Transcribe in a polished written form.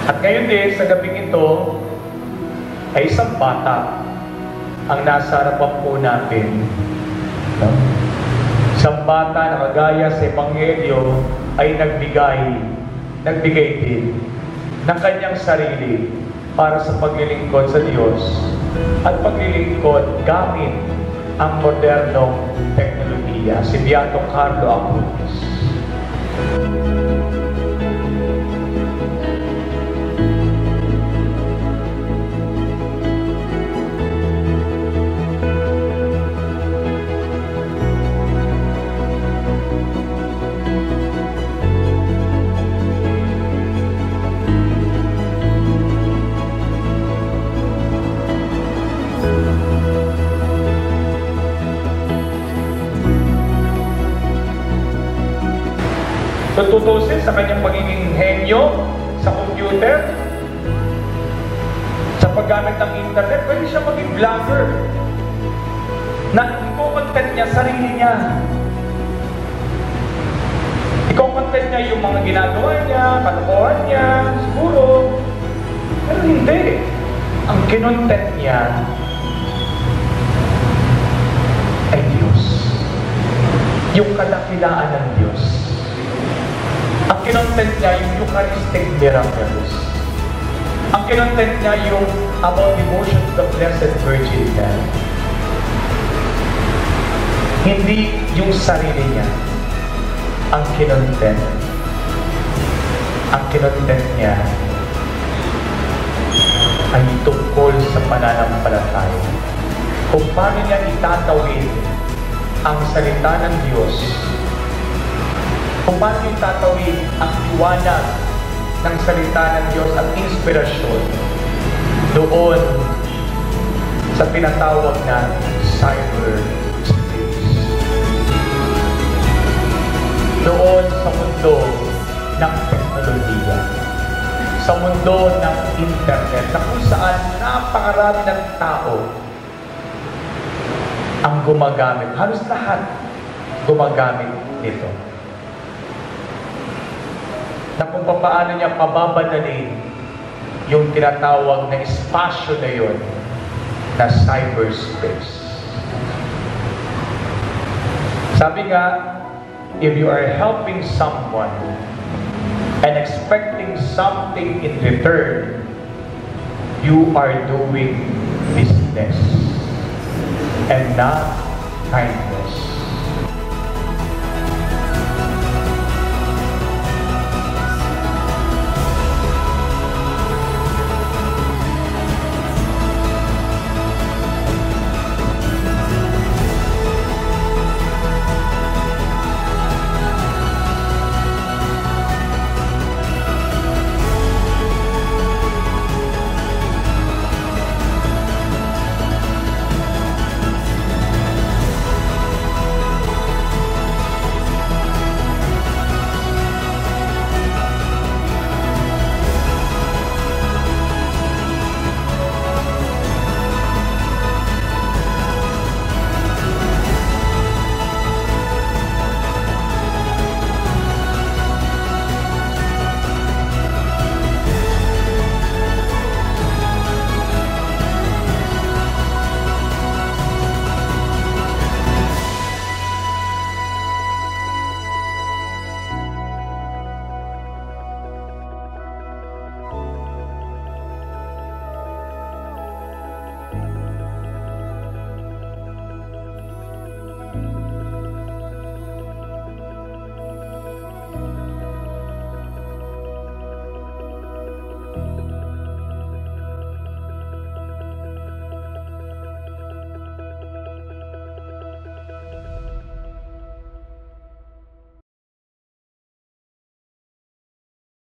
At ngayon din, sa gabing ito, ay isang bata ang nasa harapan po natin. No? Isang bata na kagaya sa Ebanghelyo ay nagbigay din ng kanyang sarili para sa paglilingkod sa Diyos at paglilingkod gamit ang modernong teknolohiya, si Beato Carlo Acutis. Tututusin sa kanyang pagiging henyo sa computer, sa paggamit ng internet, pwede siya maging vlogger na i-content niya sarili niya. I-content niya yung mga ginagawa niya, kalokohan niya, siguro. Pero hindi. Ang kinontent niya ay Diyos. Yung kadakilaan ng Diyos. Ang kinontent niya yung Eucharistic miracles. Ang kinontent niya yung about devotion to the Blessed Virgin Mary. Hindi yung sarili niya ang kinontent. Ang kinontent niya ay tungkol sa pananampalataya. Kung paano niya itatawid ang salita ng Diyos, kung paano yung tatawid ang liwanag ng salita ng Diyos at inspirasyon doon sa tinatawag na cyberspace. Doon sa mundo ng teknolohiya, sa mundo ng internet, na kung saan napakarami ng tao ang gumagamit. Halos lahat gumagamit nito. Na kung paano niya pababadalin yung tinatawag na espasyo na yun na cyberspace. Sabi nga, if you are helping someone and expecting something in return, you are doing business and not kindness.